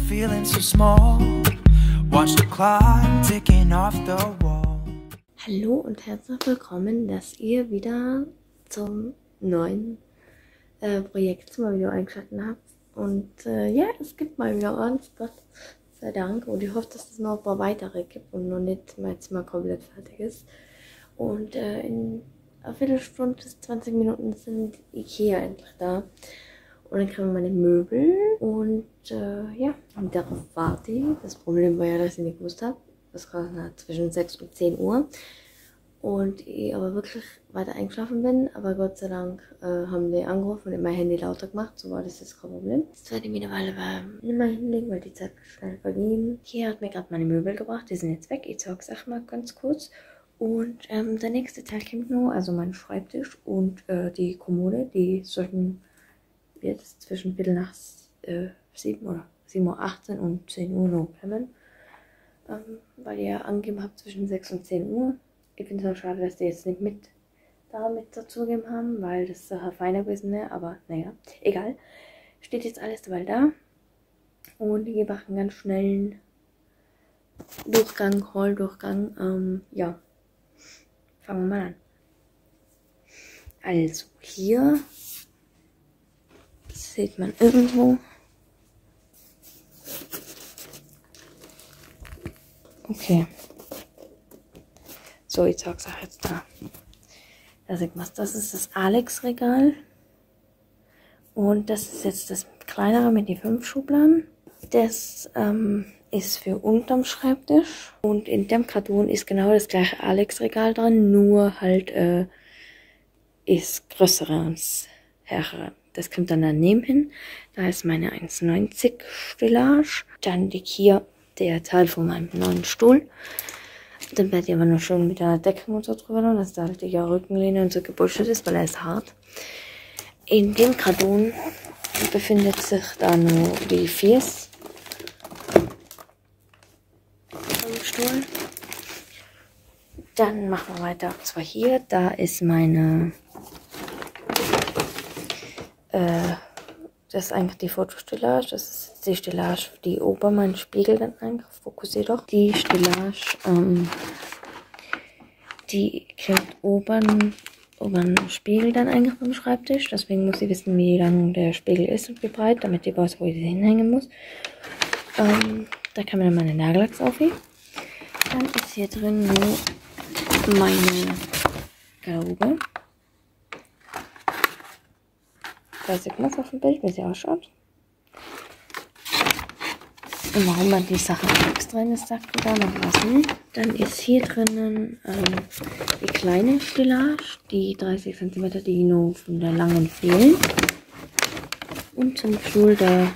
feeling so small. Watch the clock ticking off the wall. Hallo und herzlich willkommen, dass ihr wieder zum neuen Projektzimmervideo eingeschaltet habt. Und ja, es gibt mal wieder eins, Gott sei Dank. Und ich hoffe, dass es noch ein paar weitere gibt und noch nicht mein Zimmer komplett fertig ist. Und in einer Viertelstunde bis 20 Minuten sind Ikea endlich da. Und dann kriegen wir meine Möbel und ja, und darauf warte ich. Das Problem war ja, dass ich nicht gewusst habe. Das war zwischen 6 und 10 Uhr. Und ich aber wirklich weiter eingeschlafen bin. Aber Gott sei Dank haben die angerufen und mein Handy lauter gemacht. So war das jetzt kein Problem. Jetzt werde ich mich eine Weile nicht mehr hinlegen, weil die Zeit schnell verging. Hier hat mir gerade meine Möbel gebracht. Die sind jetzt weg. Ich zeige es auch mal ganz kurz. Und der nächste Teil kommt noch, also mein Schreibtisch und die Kommode. Die sollten jetzt zwischen Viertel nach 7 oder 7:18 Uhr und 10 Uhr noch kommen. Weil ihr angegeben habt zwischen 6 und 10 Uhr. Ich finde es auch schade, dass die jetzt nicht mit dazugegeben haben, weil das feiner gewesen wäre, aber naja, egal. Steht jetzt alles dabei da. Und ich mache einen ganz schnellen Durchgang, Hall-Durchgang. Ja, fangen wir mal an. Also hier sieht man irgendwo. Okay. So, ich zeig's euch jetzt da. Da sieht man, das ist das Alex-Regal. Und das ist jetzt das kleinere mit den 5 Schubladen. Das ist für unterm Schreibtisch. Und in dem Karton ist genau das gleiche Alex-Regal dran, nur halt ist größere und härtere. Das kommt dann daneben hin. Da ist meine 1,90 Stellage. Dann liegt hier der Teil von meinem neuen Stuhl. Dann werde ich aber noch schön mit der Decke und so drüber, dass da halt die Rückenlehne und so gebullshit ist, weil er ist hart. In dem Karton befindet sich da nur die Fies vom Stuhl. Dann machen wir weiter. Und zwar hier, da ist meine das ist eigentlich die Fotostellage. Das ist jetzt die Stellage, die ober meinen Spiegel dann eigentlich. Fokussiere doch. Die Stellage, die kriegt oberen Spiegel dann eigentlich vom Schreibtisch. Deswegen muss ich wissen, wie lang der Spiegel ist und wie breit, damit ich weiß, wo ich sie hinhängen muss. Da kann man dann meine Nagellacks aufheben. Dann ist hier drin nur meine Garderobe. Da sieht man es auf dem Bild, wie sie ausschaut. Und warum man die Sachen extra in das Sack da noch lassen. Dann ist hier drinnen die kleine Stellage, die 30 cm, die nur von der langen fehlen. Und zum Stuhl der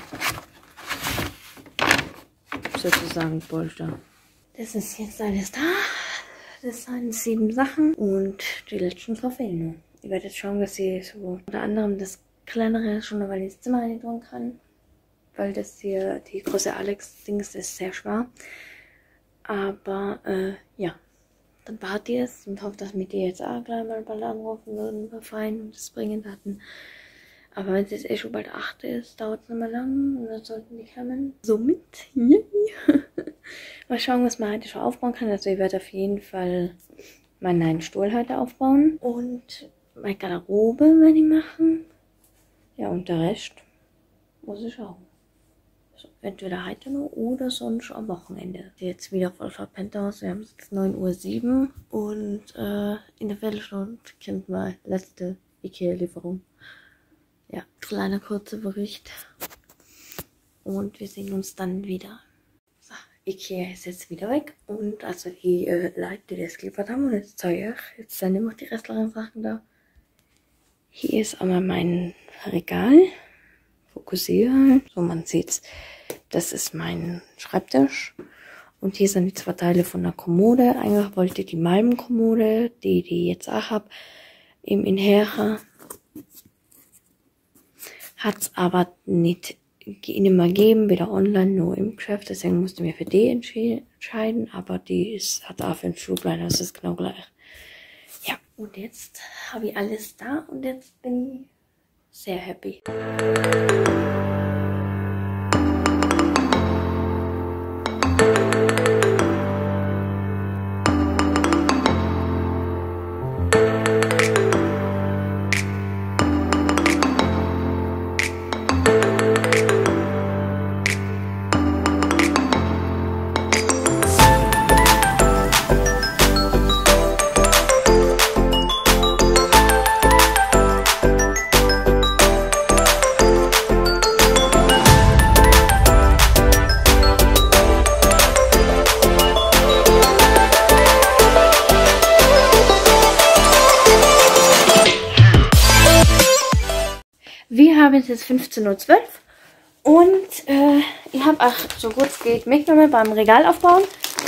sozusagen Polster. Das ist jetzt alles da. Das sind 7 Sachen und die letzten 2 fehlen nur. Ich werde jetzt schauen, dass ich so unter anderem das kleinere schon weil ich ins Zimmer rein tun kann. Weil das hier, die große Alex-Dings ist sehr schwer. Aber ja, dann warte ich es und hoffe, dass mir die jetzt auch gleich mal bald anrufen würden, befreien und das bringen hatten. Aber wenn es jetzt schon bald 8 ist, dauert es nicht mehr lang und dann sollten die kommen. Somit, yay! Mal schauen, was man heute schon aufbauen kann. Also ich werde auf jeden Fall meinen neuen Stuhl heute aufbauen und meine Garderobe werde ich machen. Ja, und der Rest muss ich schauen. So, entweder heute noch oder sonst am Wochenende. Jetzt wieder voll verpennt aus. Wir haben jetzt 9:07 Uhr und in der Viertelstunde kommt meine letzte Ikea-Lieferung. Ja, kleiner kurzer Bericht. Und wir sehen uns dann wieder. So, Ikea ist jetzt wieder weg. Und also die Leute, die das geliefert haben, und jetzt zeige ich, jetzt sind immer die restlichen Sachen da. Hier ist einmal mein Regal. Fokussiere. So, man sieht's. Das ist mein Schreibtisch. Und hier sind die 2 Teile von der Kommode. Eigentlich wollte ich die Malmkommode, die ich jetzt auch habe, eben in Härche. Hat's aber nicht mehr gegeben, weder online noch im Geschäft. Deswegen musste ich mir für die entscheiden. Aber die hat auch 5 Schubladen, das ist genau gleich. Ja, und jetzt habe ich alles da und jetzt bin ich sehr happy. haben jetzt 15:12 Uhr und ich habe auch so gut es geht mitgenommen beim Regal aufbauen.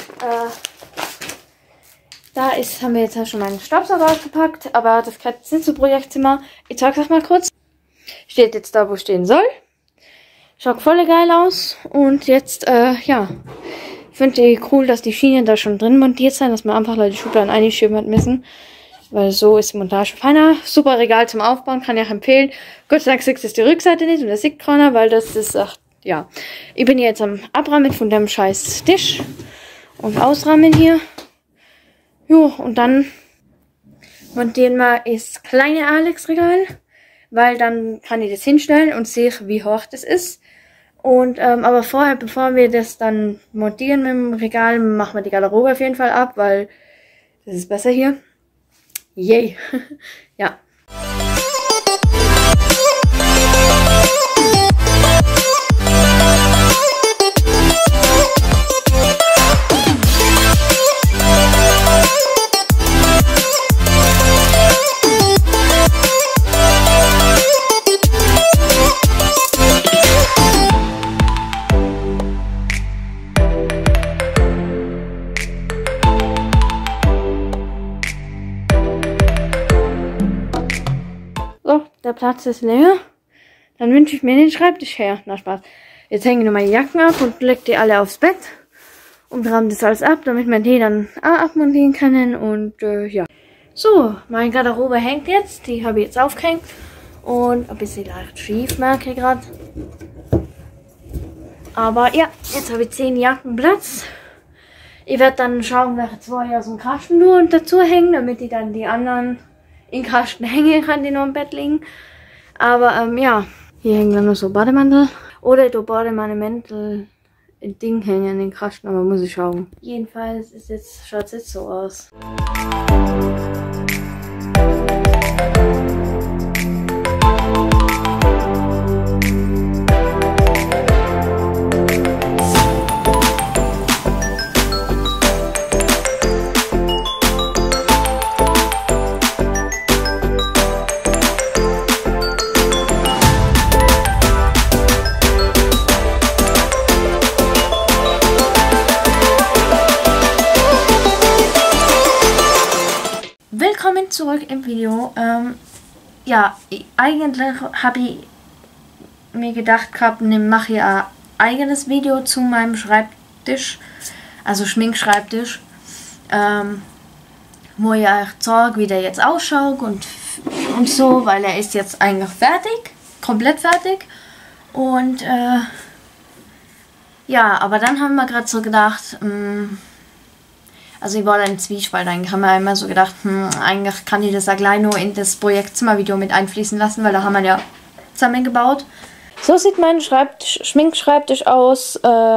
Haben wir jetzt schon meinen Staubsauger ausgepackt, aber das gehört jetzt nicht zum Projektzimmer. Ich zeige es euch mal kurz. Steht jetzt da, wo stehen soll. Schaut voll geil aus. Und jetzt, ja, ich finde cool, dass die Schienen da schon drin montiert sind, dass man einfach die Schubladen einschieben hat müssen. Weil so ist die Montage feiner. Super Regal zum Aufbauen, kann ich auch empfehlen. Gott sei Dank sieht es die Rückseite nicht und der sieht keiner, weil das ist, ach, ja. Ich bin jetzt am Abrahmen von dem scheiß Tisch und Ausrahmen hier. Jo, und dann montieren wir das kleine Alex-Regal, weil dann kann ich das hinstellen und sehe, wie hoch das ist. Und aber vorher, bevor wir das dann montieren mit dem Regal, machen wir die Garderobe auf jeden Fall ab, weil das ist besser hier. Yay. Ja. So, der Platz ist leer. Dann wünsche ich mir den Schreibtisch her. Na Spaß. Jetzt hänge ich noch meine Jacken ab und lege die alle aufs Bett. Und rahmen das alles ab, damit wir die dann auch abmontieren können. Und ja. So, meine Garderobe hängt jetzt. Die habe ich jetzt aufgehängt. Und ein bisschen leicht schief, merke ich gerade. Aber ja, jetzt habe ich 10 Jacken Platz. Ich werde dann schauen, welche 2 aus dem Kasten nur und dazu hängen, damit ich dann die anderen in den Kasten hängen kann, die noch im Bett liegen. Aber ja, hier hängen dann noch so Bademantel. Oder ich tue meine Mäntel in Ding hängen in den Kasten, aber muss ich schauen. Jedenfalls schaut es jetzt so aus. Willkommen zurück im Video. Ja, eigentlich habe ich mir gedacht gehabt, mache ich ein eigenes Video zu meinem Schreibtisch, also Schminkschreibtisch, wo ich euch zeige, wie der jetzt ausschaut und so, weil er ist jetzt eigentlich fertig, komplett fertig. Und ja, aber dann haben wir gerade so gedacht, also ich war da im Zwiespalt, eigentlich haben wir immer so gedacht, eigentlich kann ich das ja gleich nur in das Projektzimmervideo mit einfließen lassen, weil da haben wir ja zusammengebaut. So sieht mein Schminkschreibtisch aus,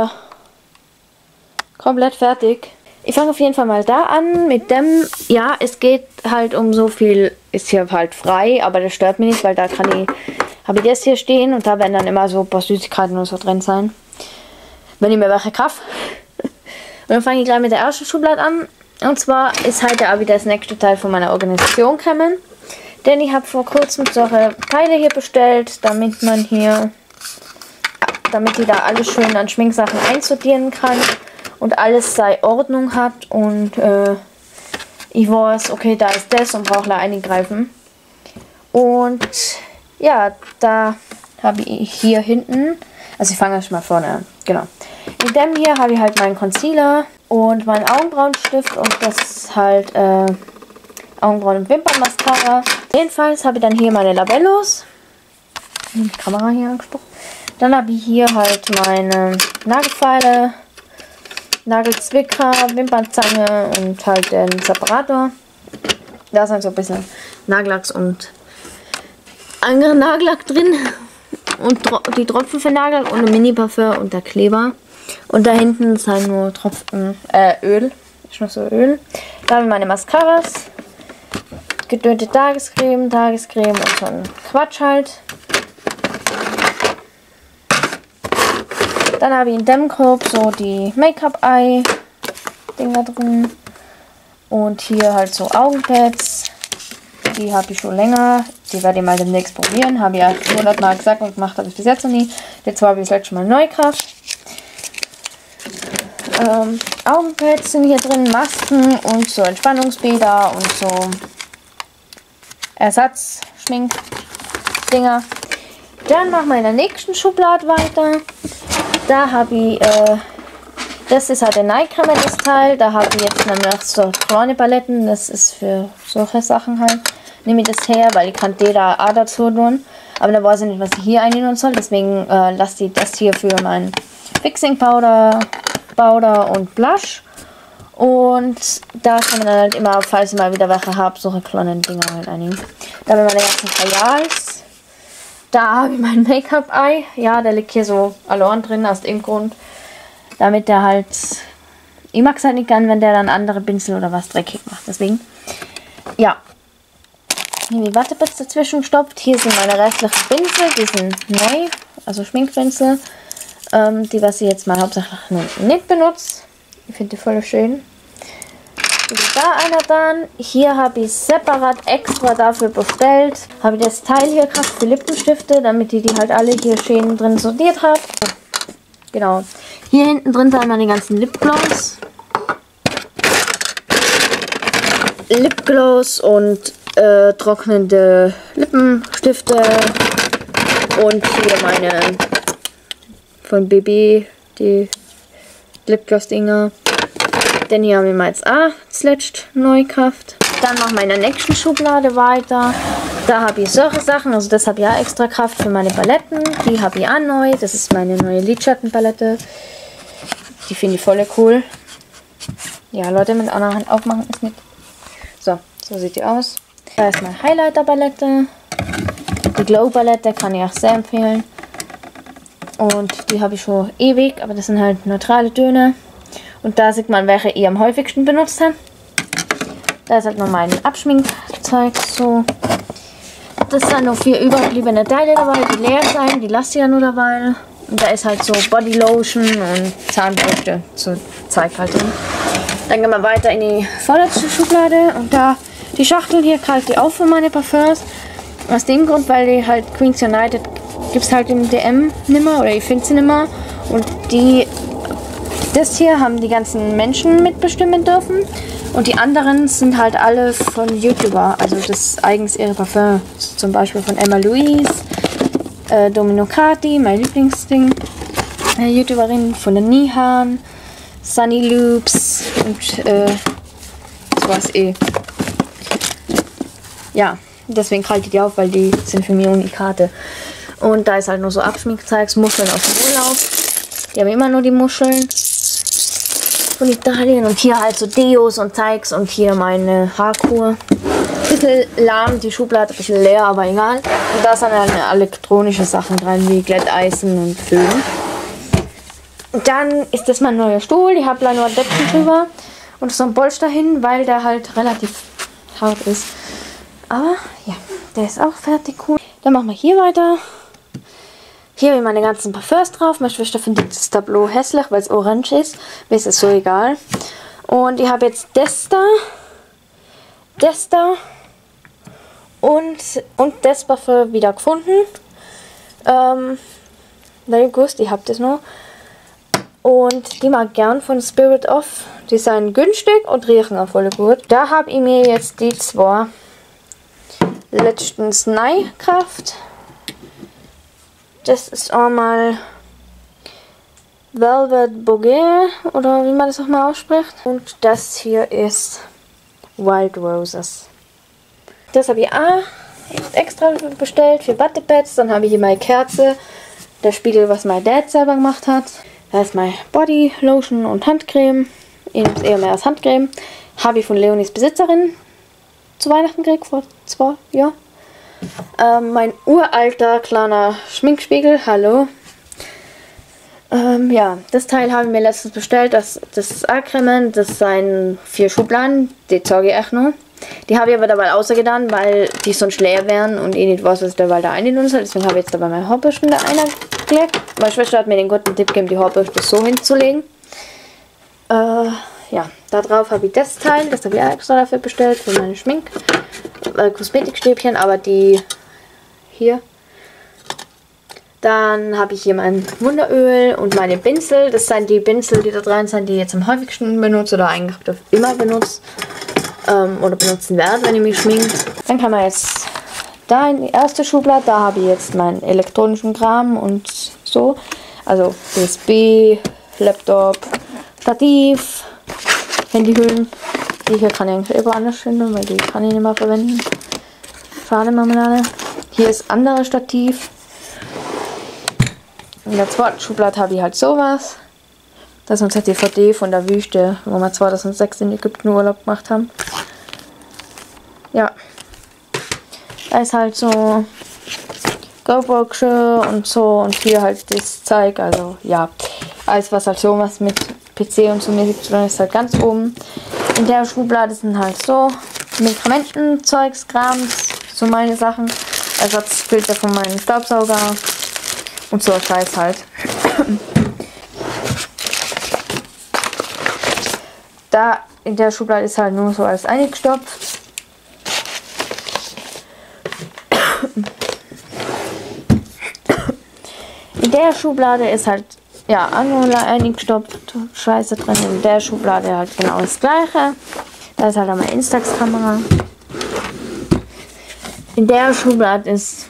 komplett fertig. Ich fange auf jeden Fall mal da an mit dem, ja, es geht halt um so viel, ist hier halt frei, aber das stört mich nicht, weil da habe ich das hier stehen und da werden dann immer so ein paar Süßigkeiten oder so drin sein, wenn ich mir welche kaufe. Und dann fange ich gleich mit der ersten Schublade an. Und zwar ist heute auch wieder das nächste Teil von meiner Organisation gekommen. Denn ich habe vor kurzem solche Teile hier bestellt, damit ich da alles schön an Schminksachen einsortieren kann. Und alles seine Ordnung hat. Und ich weiß, okay, da ist das und brauche da eingreifen. Und ja, da habe ich hier hinten, also ich fange erst mal vorne an, genau. In dem hier habe ich halt meinen Concealer und meinen Augenbrauenstift und das halt Augenbrauen- und Wimpernmascara. Jedenfalls habe ich dann hier meine Labellos. Die Kamera hier angesprochen. Dann habe ich hier halt meine Nagelfeile, Nagelzwicker, Wimpernzange und halt den Separator. Da ist halt so ein bisschen Nagellacks und andere Nagellack drin. Und die Tropfen für Nagel und ein Mini-Parfum und der Kleber. Und da hinten ist halt nur Tropfen, Öl. Ist noch so Öl. Da habe ich meine Mascaras. Gedönte Tagescreme und so ein Quatsch halt. Dann habe ich in dem Korb so die Make-up-Eye-Dinger drin. Und hier halt so Augenpads. die habe ich schon länger. Die werde ich mal demnächst probieren. Habe ich ja 100-mal gesagt und gemacht habe ich bis jetzt noch nie. Jetzt habe ich das letzte Mal neu gekauft. Augenpads sind hier drin, Masken und so Entspannungsbäder und so Ersatzschminkdinger. Dann machen wir in der nächsten Schublade weiter. Da habe ich, das ist halt der Nike-Creme, das Teil. Da habe ich jetzt nämlich so kleine Paletten. Das ist für solche Sachen halt. Nehme ich das her, weil ich kann die da auch dazu tun. Aber da weiß ich nicht, was ich hier einnehmen soll. Deswegen lasse ich das hier für mein Fixing Powder und Blush. Und da kann man dann halt immer, falls ich mal wieder welche habe, solche kleinen Dinger halt einnehmen. Da habe ich meine ganzen Kajals. Da habe ich mein Make-up-Ei. Ja, der liegt hier so allein drin, aus dem Grund. Damit der halt... Ich mag es halt nicht gern, wenn der dann andere Pinsel oder was dreckig macht. Deswegen, ja. Hier die Wattepads dazwischen gestopft. Hier sind meine restlichen Pinsel. Die sind neu, also Schminkpinsel. Die, was ich jetzt mal hauptsächlich nicht benutze. Ich finde die voll schön. Da einer dann. Hier habe ich separat extra dafür bestellt. Habe ich das Teil hier gekauft für Lippenstifte, damit ich die halt alle hier schön drin sortiert habe. Genau. Hier hinten drin sind meine ganzen Lipgloss. Lipgloss und trocknende Lippenstifte. Und hier meine von BB, die Lipgloss-Dinger. Denn hier haben wir jetzt auch zuletzt neu gekauft. Dann machen wir in der nächsten Schublade weiter. Da habe ich solche Sachen, also das habe ich auch extra gekauft für meine Paletten. Die habe ich auch neu. Das ist meine neue Lidschattenpalette. Die finde ich voll cool. Ja, Leute, mit einer Hand aufmachen ist nicht. So sieht die aus. Da ist meine Highlighter-Palette. Die Glow-Palette kann ich auch sehr empfehlen. Und die habe ich schon ewig, aber das sind halt neutrale Töne. Und da sieht man, welche ich am häufigsten benutzt habe. Da ist halt noch mein Abschminkzeug so. Das sind noch 4 überbliebene Teile dabei, die leer sein, die lasse ich ja nur dabei. Und da ist halt so Bodylotion und Zahnbürste, so Zeug halt drin. Dann gehen wir weiter in die vorletzte Schublade und da die Schachtel hier kalt die auf für meine Parfums. Aus dem Grund, weil die halt Queens United gibt es halt im DM nimmer oder ich finde sie nimmer. Und das hier haben die ganzen Menschen mitbestimmen dürfen. Und die anderen sind halt alle von YouTuber. Also das ist eigens ihre Parfum. Zum Beispiel von Emma Louise, Domino Kati, mein Lieblingsding. YouTuberin von der Nihan, Sunny Loops und das war's eh. Ja, deswegen halte ich die auf, weil die sind für mich Unikate. Und da ist halt nur so Abschminkzeugs, Muscheln aus dem Urlaub. Die haben immer nur die Muscheln von Italien. Und hier halt so Deos und Zeugs und hier meine Haarkur. Bisschen lahm, die Schublade ein bisschen leer, aber egal. Und da sind halt elektronische Sachen dran, wie Glätteisen und Föhn. Und dann ist das mein neuer Stuhl. Ich habe leider nur Decken drüber und so ein Polster hin, weil der halt relativ hart ist. Aber ja, der ist auch fertig cool. Dann machen wir hier weiter. Hier habe ich meine ganzen Parfums drauf. Meine Schwester findet das Tableau hässlich, weil es orange ist. Mir ist es so egal. Und ich habe jetzt das da und das Parfum wieder gefunden. Weil ich wusste, ich habe das noch. Und die mag gern von Spirit Off. Die sind günstig und riechen auch voll gut. Da habe ich mir jetzt die 2 letztens neu gekauft. Das ist einmal Velvet Bouquet oder wie man das auch mal ausspricht. Und das hier ist Wild Roses. Das habe ich auch extra bestellt für Wattepads. Dann habe ich hier meine Kerze, der Spiegel, was mein Dad selber gemacht hat. Da ist mein Body Lotion und Handcreme. Ich nehme es eher mehr als Handcreme. Habe ich von Leonies Besitzerin zu Weihnachten gekriegt, vor 2 Jahren. Mein uralter kleiner Schminkspiegel, hallo. Ja, das Teil habe ich mir letztens bestellt. Das ist A-Creme, das sind 4 Schubladen, die zeige ich euch noch. Die habe ich aber dabei ausgetan, weil die sonst leer wären und ich nicht weiß, was ich dabei da rein soll. Deswegen habe ich jetzt dabei meine Haarbürste da reingelegt. Meine Schwester hat mir den guten Tipp gegeben, die Haarbürste so hinzulegen. ja, da drauf habe ich das Teil. Das habe ich auch extra dafür bestellt, für meine Kosmetikstäbchen, aber die hier. Dann habe ich hier mein Wunderöl und meine Pinsel. Das sind die Pinsel, die da drin sind, die ich jetzt am häufigsten benutze oder eigentlich immer benutze. Oder benutzen werde, wenn ich mich schminke. Dann kann man jetzt da in die erste Schublade, da habe ich jetzt meinen elektronischen Kram und so. Also USB, Laptop, Stativ, Handyhüllen. Die hier kann ich eigentlich überall anders finden, weil die kann ich nicht mehr verwenden. Schade Marmelade. Hier ist andere Stativ. In der zweiten Schublade habe ich halt sowas. Das ist unsere DVD von der Wüste, wo wir 2006 in Ägypten Urlaub gemacht haben. Ja. Da ist halt so GoPro und so und hier halt das Zeug. Also ja, alles was halt so was mit PC und so mäßig zu tun ist halt ganz oben. In der Schublade sind halt so Medikamentenzeugs, Krams, so meine Sachen. Ersatzfilter von meinem Staubsauger und so Scheiß halt. Da in der Schublade ist halt nur so alles eingestopft. In der Schublade ist halt ja Anula eingestopft, Scheiße drin. In der Schublade halt genau das gleiche. Da ist halt auch meine Instax-Kamera. In der Schublade ist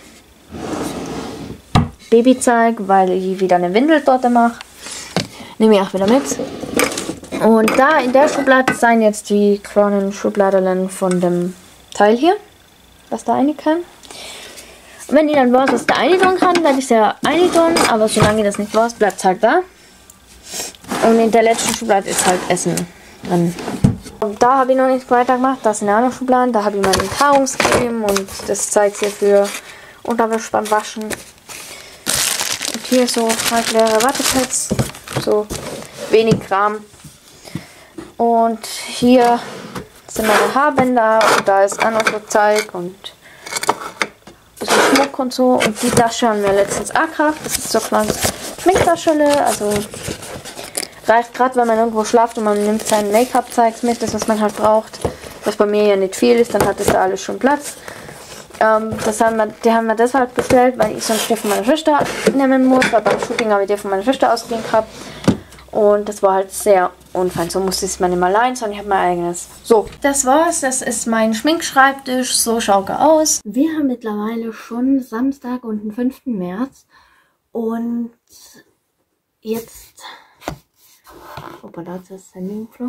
Babyzeug, weil ich wieder eine Windeltorte mache. Nehme ich auch wieder mit. Und da in der Schublade sind jetzt die kleinen Schubladen von dem Teil hier, was da rein kann. Und wenn ich dann weiß, was da rein tun kann, werde ich es ja rein tun, aber solange ich das nicht weiß, bleibt es halt da. Und in der letzten Schublade ist halt Essen drin. Und da habe ich noch nichts weiter gemacht, das sind auch noch Schubladen, da habe ich meine Enthaarungscreme und das zeigt hier für Unterwäsche beim Waschen. Und hier so halt leere Wattepads, so wenig Kram. Und hier sind meine Haarbänder und da ist auch noch so Zeug und ein bisschen Schmuck und so. Und die Tasche haben wir letztens auch gekauft. Das ist so eine kleine Schminktasche, also reicht gerade, wenn man irgendwo schlaft und man nimmt sein Make-up-Zeugs mit, das was man halt braucht. Was bei mir ja nicht viel ist, dann hat das da alles schon Platz. Die haben wir deshalb bestellt, weil ich sonst die von meiner Schwester nehmen muss, weil beim Shooting habe ich die von meiner Schwester ausgeliehen gehabt. Und das war halt sehr unfein. So musste ich es mal nicht mehr allein, sondern ich habe mein eigenes. So, das war's. Das ist mein Schminkschreibtisch. So schaut er aus. Wir haben mittlerweile schon Samstag und den 5. März. Und jetzt... Hoppala, das ist ein Nebenflug.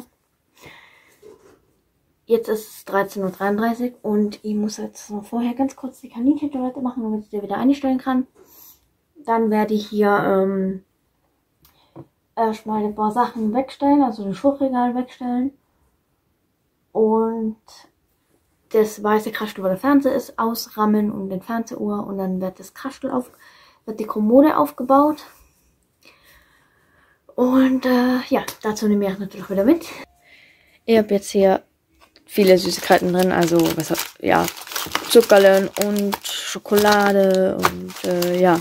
Jetzt ist es 13:33 Uhr und ich muss jetzt noch vorher ganz kurz die Kaninchentoilette machen, damit ich die wieder einstellen kann. Dann werde ich hier erstmal ein paar Sachen wegstellen, also ein Schuhregal wegstellen. Und das weiße Kastel, wo der Fernseher ist, ausrammen und den Fernsehuhr. Und dann wird das Kastel wird die Kommode aufgebaut. Und ja, dazu nehme ich auch natürlich wieder mit. Ich habe jetzt hier viele Süßigkeiten drin, also ja, Zuckerlen und Schokolade und ja.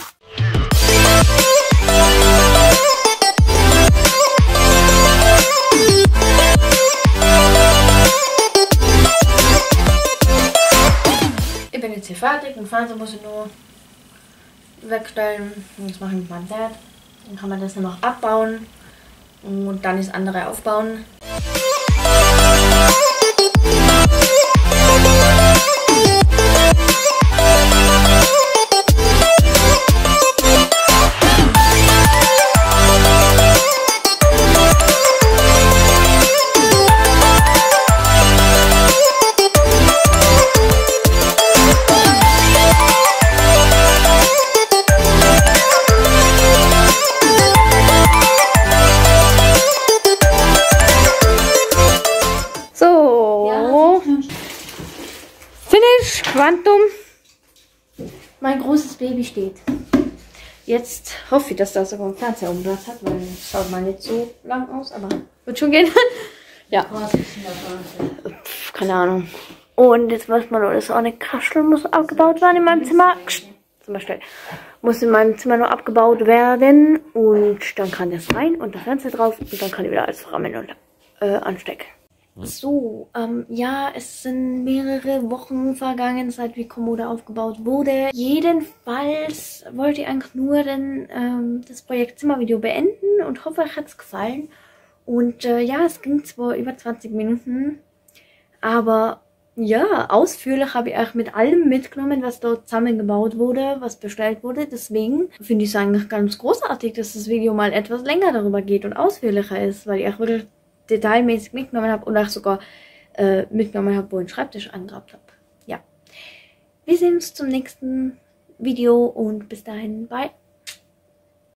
Ich bin jetzt hier fertig, den Fernseher muss ich nur wegstellen. Das mache ich mit meinem Dad. Dann kann man das noch abbauen und dann das andere aufbauen. Quantum. Mein großes Baby steht. Jetzt hoffe ich, dass das sogar einen Fernseher um Platz hat, weil es schaut mal nicht so lang aus, aber wird schon gehen. Ja. Keine Ahnung. Und jetzt weiß man, das auch eine Kastel muss abgebaut werden in meinem Zimmer. Zum Beispiel muss in meinem Zimmer noch abgebaut werden und dann kann das rein und der Fernseher drauf und dann kann ich wieder alles rammen und anstecke. So, ja, es sind mehrere Wochen vergangen, seit wie Komodo aufgebaut wurde. Jedenfalls wollte ich eigentlich nur das Projekt Zimmervideo beenden und hoffe, euch hat es gefallen. Und ja, es ging zwar über 20 Minuten, aber ja, ausführlich habe ich euch mit allem mitgenommen, was dort zusammengebaut wurde, was bestellt wurde. Deswegen finde ich es eigentlich ganz großartig, dass das Video mal etwas länger darüber geht und ausführlicher ist, weil ich auch wirklich detailmäßig mitgenommen habe und auch sogar mitgenommen habe, wo ich den Schreibtisch angehabt habe. Ja, wir sehen uns zum nächsten Video und bis dahin, bye.